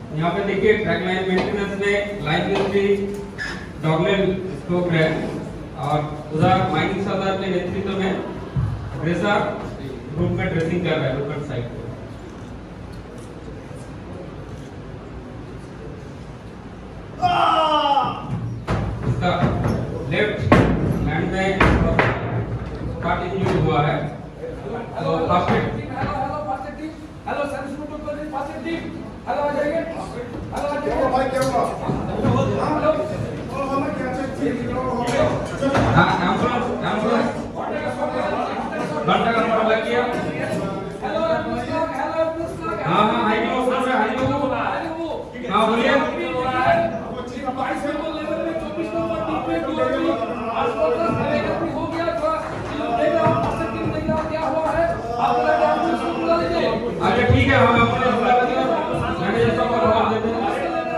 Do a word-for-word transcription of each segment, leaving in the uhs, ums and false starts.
यहाँ पे देखिए ट्रैक लाइन मेंटेनेंस में लाइन मिस्ट्री डॉगलेट स्ट्रोक है और उधर माइनिंग सरदार के नेतृत्व में ड्रेसर रूम में ड्रेसिंग कर रहा है लोकल साइड को। इसका लेफ्ट हैंड में पार्ट इंजर्ड हुआ है तो फर्स्ट एड हेलो सर्विस को तो कर फर्स्ट एड टीम हेलो आ जाइए हेलो आ जाइए भाई क्या हुआ हेलो और हमें क्या चाहिए हां एम्बुलेंस एम्बुलेंस घंटा का नंबर लग गया। हेलो नमस्कार हेलो नमस्कार हां हां हाई लो बोल रहे हाई लो हां बोलिए बाईस लेवल में चौबीस नंबर टीम में दो अस्पताल में हो गया थोड़ा देखा फर्स्ट एड टीम देखा क्या हुआ है आप लोग एम्बुलेंस को बुला लीजिए। अच्छा ठीक है हम एम्बुलेंस बुला लेते हैं मैनेजर साहब को जवाब देते हैं।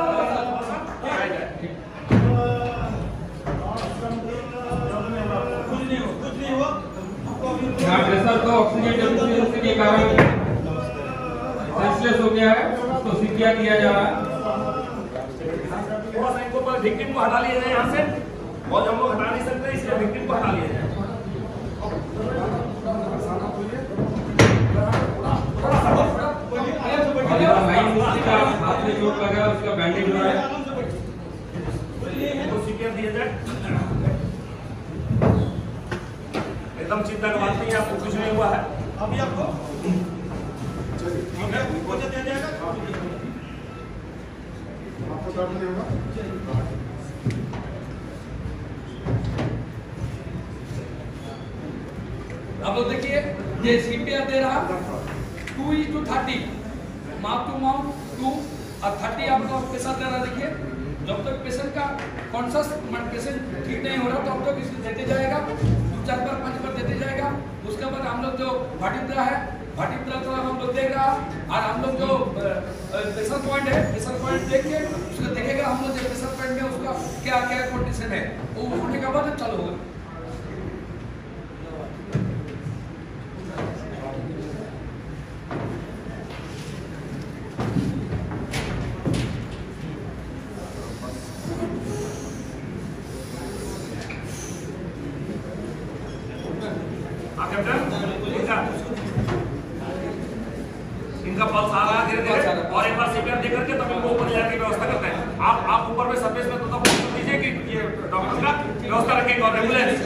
यहाँ ड्रेसर को ऑक्सीजन डेफिशिएंसी के कारण सेंसलेस हो गया है उसको सीपीआर दिया जा रहा है। थोड़ा सा इनको पर विक्टिम को हटा लिया जाए यहाँ से और हम लोग हटा नहीं सकते इसलिए विक्टिम को हटा लिया जाए। लाइन मिस्त्री का हाथ में चोट लगा उसका बैंडेज हो रहा है तो सीपीआर दिया जाए। एकदम चिंता की बात नहीं है आपको कुछ नहीं हुआ है अभी आपको ठीक है मुझे दे जाएगा आपको दर्द नहीं होगा अब लोग देखिए ये सीपीआर दे रहा two is to thirty mouth to mouth two और थर्टी आप लोग के साथ दे रहा देखिए जब तक पेशेंट का कॉन्शियस पेशेंट ठीक नहीं हो रहा तब तक इसको देते जाएगा चार बार पांच बार देते जाएगा। उसके बाद हम लोग जो भाटिंद्रा है भाटिंद्रा तो हम लोग देगा और हम लोग जो प्रेशर पॉइंट है प्रेशर पॉइंट देख के उसको देखेगा हम लोग प्रेशर पॉइंट में उसका क्या क्या कंडीशन है वो होने के बाद चालू होगा। इनका पल्स आ रहा है धीरे धीरे और एक बार सीपीआर दे करके तब इनको ऊपर ले जाने की व्यवस्था करते हैं। आप आप ऊपर में सरफेस में तो तब बोल दीजिए कि ये डॉक्टर का व्यवस्था रखेंगे और एम्बुलेंस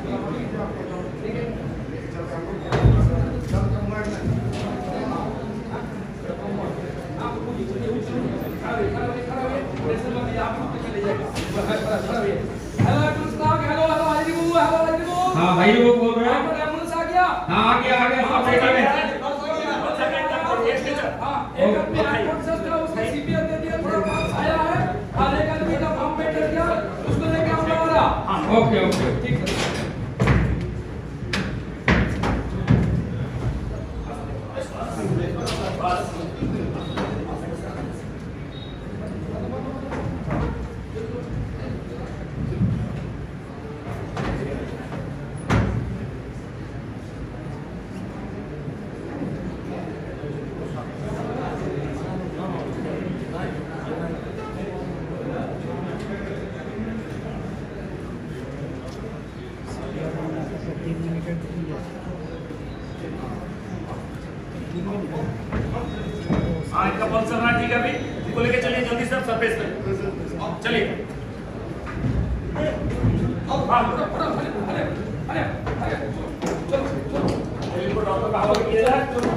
हाँ भाई वो बोल रहे हैं एम्बुलेंस आ गया हाँ आ गया आ गया सब रेडी है। एक आदमी अनकॉन्शियस था उसने सीपीआर दे दिया थोड़ा पास आया है और एक आदमी का पंप में डर गया उसको लेके हम लोग आ रहा। ओके ओके ठीक है हाँ इनका पल्स चल रहा है ठीक है अभी इनको लेके चलिए जल्दी से सरफेस पे चलिए। हाँ अरे अरे अरे चलो चलो इनको डॉक्टर का हवाले किया जाए।